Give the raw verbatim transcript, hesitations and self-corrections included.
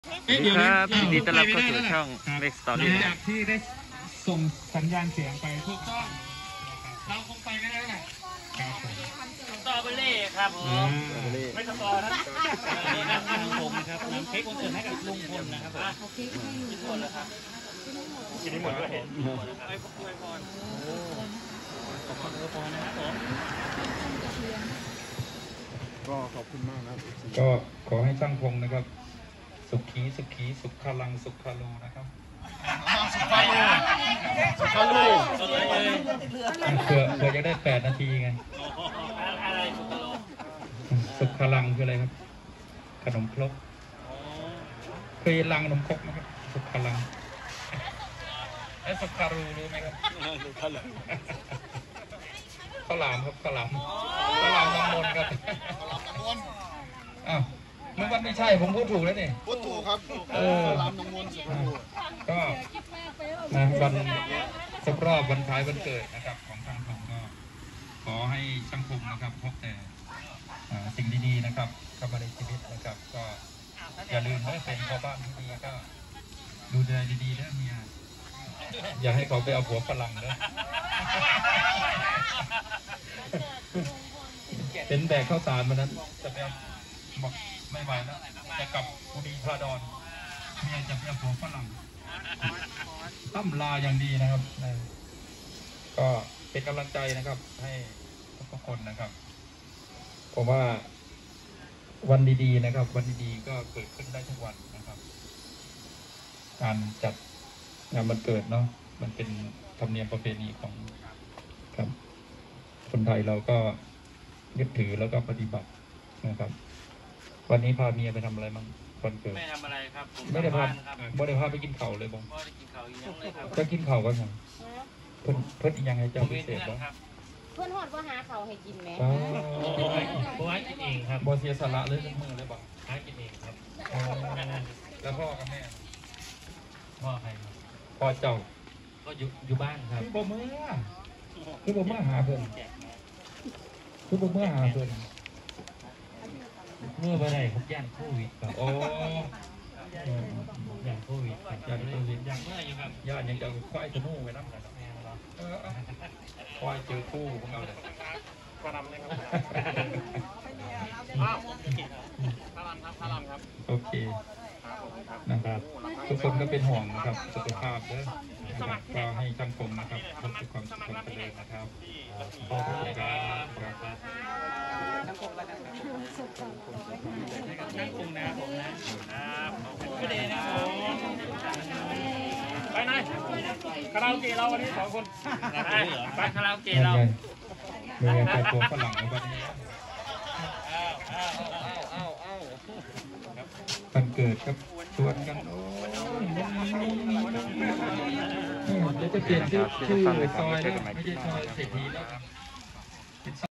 ครับยินดีต้อนรับเข้าสู่ช่องเล็กสตอรี่จากที่ได้ส่งสัญญาณเสียงไปถูกต้องเราคงไปไม่ได้แหละสตรอเบอรี่ครับผมไม่สตรอนะนี่น้ำน้ำผมนะครับน้ำเค้กวันเกิดให้กับลุงพลนะครับผมกินหมดแล้วครับกินหมดด้วยเห็นไอ้พวกอวยพรโอ้ขอบคุณอวยพรนะครับผมก็ขอบคุณมากนะก็ขอให้ช่างพงนะครับสุขีสุขีสุขลังสุขโลนะครับสุขภาพสุขภาพเผื่อเผื่อจะได้แปดนาทีไงอะไรสุขโลสุขลังคืออะไรครับขนมครกเคยลังขนมครกนะครับสุขลังไอ้สุขารูรู้ไหมครับข้าวหลามครับข้าวหลามข้าวหลามน้ำมนต์ครับอ้าวเมื่อวันไม่ใช่ผมพูดถูกแล้วนี่พูดถูกครับเออลำน้ำมนต์ก็นะวันครบรอบวันคล้ายวันเกิดนะครับของช่างพงก็ขอให้ช่างพงนะครับพบแต่สิ่งดีๆนะครับเข้ามาในชีวิตนะครับก็อย่าลืมว่าเป็นพ่อบ้านที่ดีก็ดูแลดีๆนะเมียอย่าให้เขาไปเอาหัวฝรั่งนะเป็นแบกข้าวสารมานั้นจะไปบอกไม่ไหวแล้วจะกลับกุฎีพระดอนเมียจะไปเอาหัวฝรั่งตั้มลาอย่างดีนะครับก็เป็นกำลังใจนะครับให้ทุกคนนะครับผมว่าวันดีๆนะครับวันดีๆก็เกิดขึ้นได้ทุกวันนะครับการจัดงานวันเกิดเนาะมันเป็นธรรมเนียมประเพณีของครับคนไทยเราก็ยึดถือแล้วก็ปฏิบัตินะครับวันนี้พาเมียไปทำอะไรบ้างวันเกิดไม่ทำอะไรครับไม่ได้พาไม่ได้พาไปกินเข่าเลยบ้างไม่ได้กินเข่ายังเลยครับจะกินเข่ากันยังเพิ่นเพิ่นยังไงเจ้าพิเศษบ้างเพื่อนหอดว่าหาเขาให้กินไหมบัวกินเองครับบัวเสียสละเลยทั้งมือเลยบ้างหากินเองครับแล้วพ่อกับแม่พ่อใครครับพ่อเจ้าก็อยู่อยู่บ้านครับคือบ่เมื่อคือบ่เมื่อหาเพิ่นคือบ่เมื่อหาเพิ่นเมื่อวันไหนผมย่านโควิดครับโอ้ย่านโควิดย่านโควิดย่านเมื่ออยู่ครับย่านยังจะควายจะนู่ไปน้ำกันควายเจอคู่พวกเราเลยพารำนะครับอ้าวพารำครับพารำครับโอเคนะครับทุกคนก็เป็นห่วงนะครับสุขภาพเด้อก็ให้ช่างพงนะครับพบกับความสุขความเจริญนะครับขอบคุณครับช่างพงแล้วกันช่างพงนะผมนะครับก็ดีนะผมไปไหนคาราโอเกะเราวันนี้สองคนไปคาราโอเกะเราเมื่อแต่ตัวฝรั่งในวันนี้วันเกิดครับชวนกันโอ้ยเดี๋ยวจะเปลี่ยนชื่อชื่อซอยแล้วไม่ใช่ซอยเศรษฐีแล้ว